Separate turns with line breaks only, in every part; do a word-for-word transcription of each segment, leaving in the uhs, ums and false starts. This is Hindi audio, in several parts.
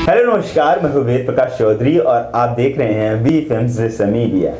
हेलो नमस्कार, मैं हूं वेद प्रकाश चौधरी और आप देख रहे हैं बी फिल्म्स मीडिया।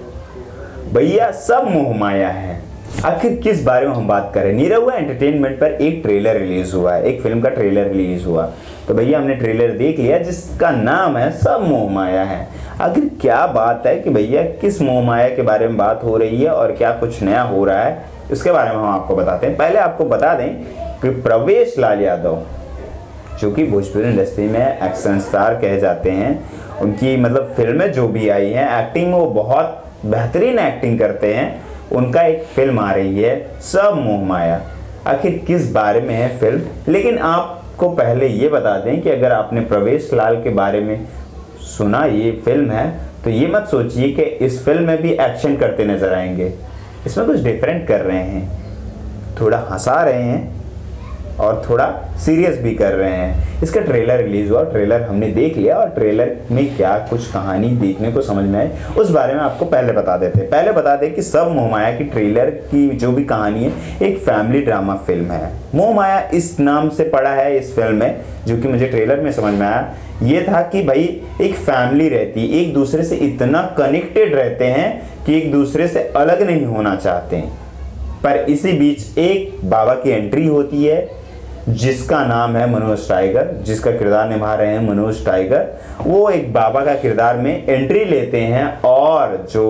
भैया सब मोह माया है। आखिर किस बारे में हम बात करें? नीरव एंटरटेनमेंट पर एक ट्रेलर रिलीज हुआ है, एक फिल्म का ट्रेलर रिलीज हुआ। तो भैया हमने ट्रेलर देख लिया जिसका नाम है सब मोह माया है। आखिर क्या बात है कि भैया किस मोह माया के बारे में बात हो रही है और क्या कुछ नया हो रहा है, इसके बारे में हम आपको बताते हैं। पहले आपको बता दें कि प्रवेश लाल यादव जो कि भोजपुरी इंडस्ट्री में एक्शन स्टार कहे जाते हैं, उनकी मतलब फिल्में जो भी आई हैं, एक्टिंग वो बहुत बेहतरीन एक्टिंग करते हैं। उनका एक फिल्म आ रही है सब मोह माया। आखिर किस बारे में है फिल्म? लेकिन आपको पहले ये बता दें कि अगर आपने प्रवेश लाल के बारे में सुना ये फिल्म है तो ये मत सोचिए कि इस फिल्म में भी एक्शन करते नजर आएंगे। इसमें कुछ डिफरेंट कर रहे हैं, थोड़ा हंसा रहे हैं और थोड़ा सीरियस भी कर रहे हैं। इसका ट्रेलर रिलीज हुआ, ट्रेलर हमने देख लिया और ट्रेलर में क्या कुछ कहानी देखने को समझ में आई उस बारे में आपको पहले बता देते हैं। पहले बता दें कि सब मोह माया की ट्रेलर की जो भी कहानी है एक फैमिली ड्रामा फिल्म है। मोह माया इस नाम से पड़ा है इस फिल्म में, जो कि मुझे ट्रेलर में समझ में आया ये था कि भाई एक फैमिली रहती, एक दूसरे से इतना कनेक्टेड रहते हैं कि एक दूसरे से अलग नहीं होना चाहते हैं। पर इसी बीच एक बाबा की एंट्री होती है जिसका नाम है मनोज टाइगर, जिसका किरदार निभा रहे हैं मनोज टाइगर। वो एक बाबा का किरदार में एंट्री लेते हैं और जो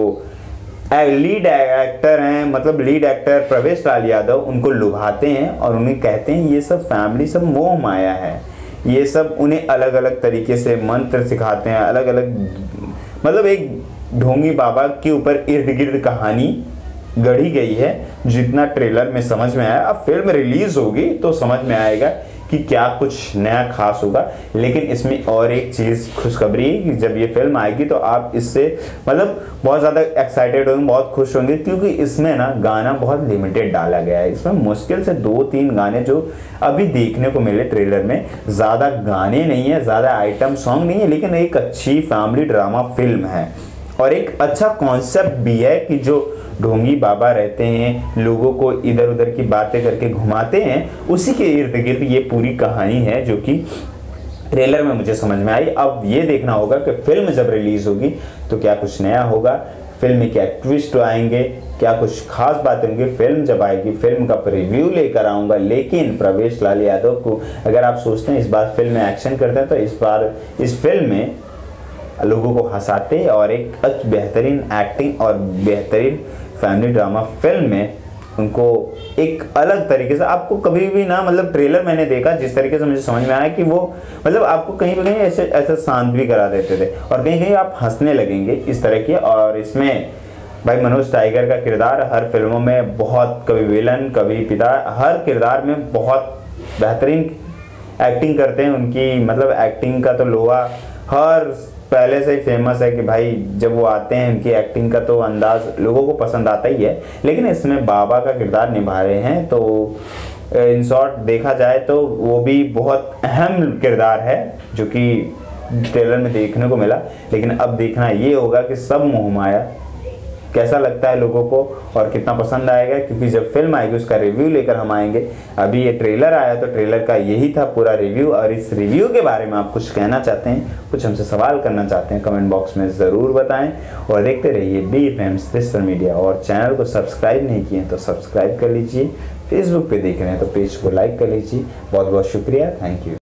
लीड एक्टर हैं, मतलब लीड एक्टर प्रवेश लाल यादव, उनको लुभाते हैं और उन्हें कहते हैं ये सब फैमिली सब मोह माया है। ये सब उन्हें अलग अलग तरीके से मंत्र सिखाते हैं, अलग अलग मतलब एक ढोंगी बाबा के ऊपर इर्द गिर्द कहानी गढ़ी गई है, जितना ट्रेलर में समझ में आया। अब फिल्म रिलीज होगी तो समझ में आएगा कि क्या कुछ नया खास होगा। लेकिन इसमें और एक चीज़ खुशखबरी है कि जब ये फिल्म आएगी तो आप इससे मतलब बहुत ज़्यादा एक्साइटेड होंगे, बहुत खुश होंगे, क्योंकि इसमें ना गाना बहुत लिमिटेड डाला गया है। इसमें मुश्किल से दो तीन गाने जो अभी देखने को मिले ट्रेलर में, ज़्यादा गाने नहीं है, ज़्यादा आइटम सॉन्ग नहीं है, लेकिन एक अच्छी फैमिली ड्रामा फिल्म है और एक अच्छा कॉन्सेप्ट भी है कि जो ढोंगी बाबा रहते हैं, लोगों को इधर उधर की बातें करके घुमाते हैं, उसी के इर्द गिर्द ये पूरी कहानी है जो कि ट्रेलर में मुझे समझ में आई। अब ये देखना होगा कि फिल्म जब रिलीज होगी तो क्या कुछ नया होगा, फिल्म में क्या ट्विस्ट आएंगे, क्या कुछ खास बातें होंगी। फिल्म जब आएगी फिल्म का रिव्यू लेकर आऊँगा। लेकिन प्रवेश लाल यादव को अगर आप सोचते हैं इस बार फिल्म में एक्शन करते हैं तो इस बार इस फिल्म में लोगों को हंसाते और एक बेहतरीन एक्टिंग और बेहतरीन फैमिली ड्रामा फिल्म में उनको एक अलग तरीके से आपको कभी भी ना मतलब ट्रेलर मैंने देखा जिस तरीके से मुझे समझ में आया कि वो मतलब आपको कहीं पे कहीं ऐसे ऐसे शांत भी करा देते थे और कहीं कहीं आप हंसने लगेंगे इस तरह की। और इसमें भाई मनोज टाइगर का किरदार हर फिल्मों में बहुत, कभी विलन कभी पिता, हर किरदार में बहुत बेहतरीन एक्टिंग करते हैं। उनकी मतलब एक्टिंग का तो लोहा हर पहले से ही फेमस है कि भाई जब वो आते हैं उनकी एक्टिंग का तो अंदाज लोगों को पसंद आता ही है। लेकिन इसमें बाबा का किरदार निभा रहे हैं तो इन शॉर्ट देखा जाए तो वो भी बहुत अहम किरदार है जो कि ट्रेलर में देखने को मिला। लेकिन अब देखना ये होगा कि सब मोह माया कैसा लगता है लोगों को और कितना पसंद आएगा, क्योंकि जब फिल्म आएगी उसका रिव्यू लेकर हम आएंगे। अभी ये ट्रेलर आया तो ट्रेलर का यही था पूरा रिव्यू। और इस रिव्यू के बारे में आप कुछ कहना चाहते हैं, कुछ हमसे सवाल करना चाहते हैं, कमेंट बॉक्स में ज़रूर बताएं और देखते रहिए बी फिल्म्स मीडिया। और चैनल को सब्सक्राइब नहीं किए तो सब्सक्राइब कर लीजिए, फेसबुक पे देख रहे हैं तो पेज को लाइक कर लीजिए। बहुत बहुत शुक्रिया, थैंक यू।